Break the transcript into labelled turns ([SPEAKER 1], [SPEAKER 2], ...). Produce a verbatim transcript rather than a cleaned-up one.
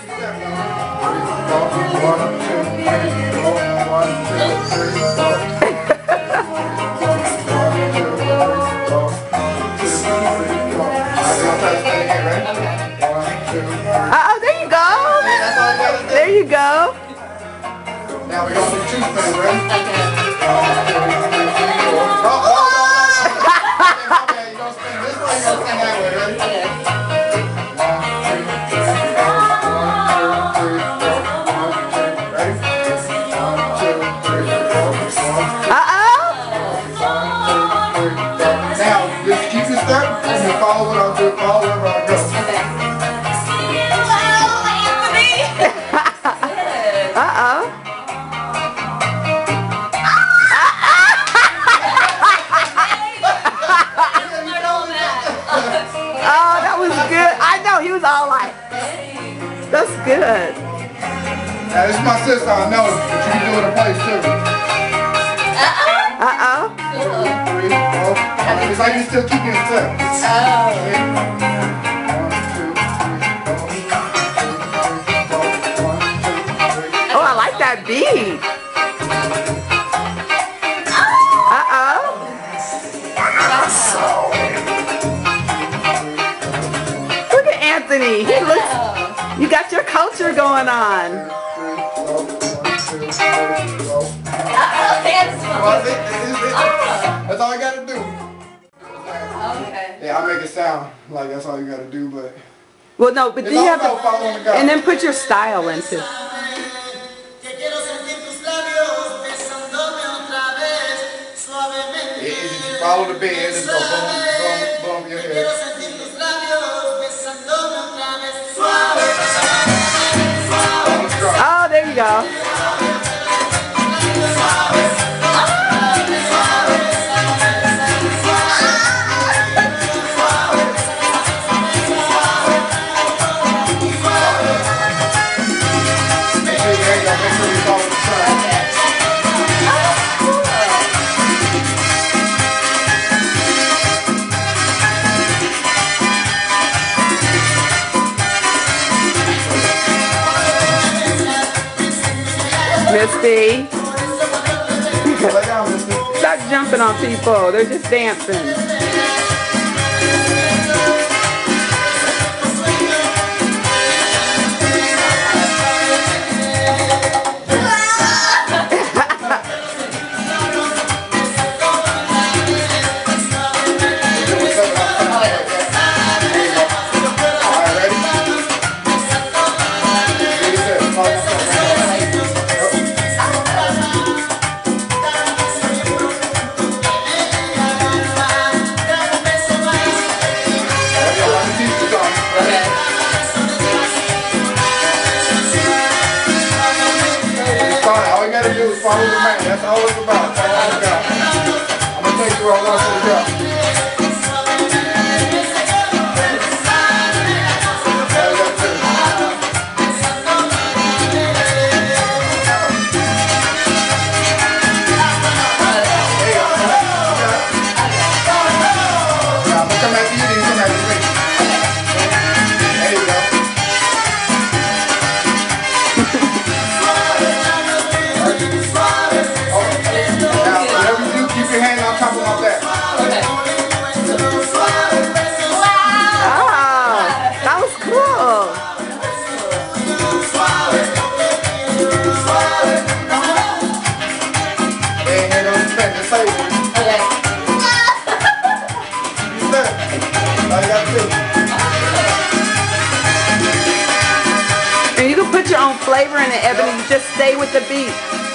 [SPEAKER 1] Uh-oh, there you go. There you go.
[SPEAKER 2] Now we're going to do two spins, ready? Okay. Oh, oh, oh, oh. Okay, you're going to spin this way, you're going to spin that way, ready? Okay. Follow what I'll do, follow wherever I go. Okay.
[SPEAKER 1] Uh-oh. Oh, that was good. I know, he was all like, that's good.
[SPEAKER 2] Now, this is my sister, I know, but you can do it in place too.
[SPEAKER 1] Uh-oh.
[SPEAKER 2] Two, three, four. It's like you're still keeping it step.
[SPEAKER 1] Oh. Oh, I like that beat. Uh-oh. Look at Anthony. He looks, you got your culture going on.
[SPEAKER 2] That's all I gotta do.
[SPEAKER 3] Okay.
[SPEAKER 2] Yeah, I make it sound like that's all you gotta do, but
[SPEAKER 1] well, no, but do you have to,
[SPEAKER 2] the
[SPEAKER 1] and then put your style into.
[SPEAKER 2] If you follow the bend, just go boom, boom, boom your head.
[SPEAKER 1] Oh, there you go. Misty. Stop jumping on people. They're just dancing.
[SPEAKER 2] Follow the man. That's all it's about. That's all I got. I'm gonna take you where I want you to go. Now I'm gonna come after you, then you come after me. There you go. Keep your hand on top of my back.
[SPEAKER 3] Okay.
[SPEAKER 1] Oh, that was cool.
[SPEAKER 2] Hey, hey, don't spend the same.
[SPEAKER 3] Okay.
[SPEAKER 2] You said it. All you gotta do.
[SPEAKER 1] And you can put your own flavor in it, Ebony. You just stay with the beat.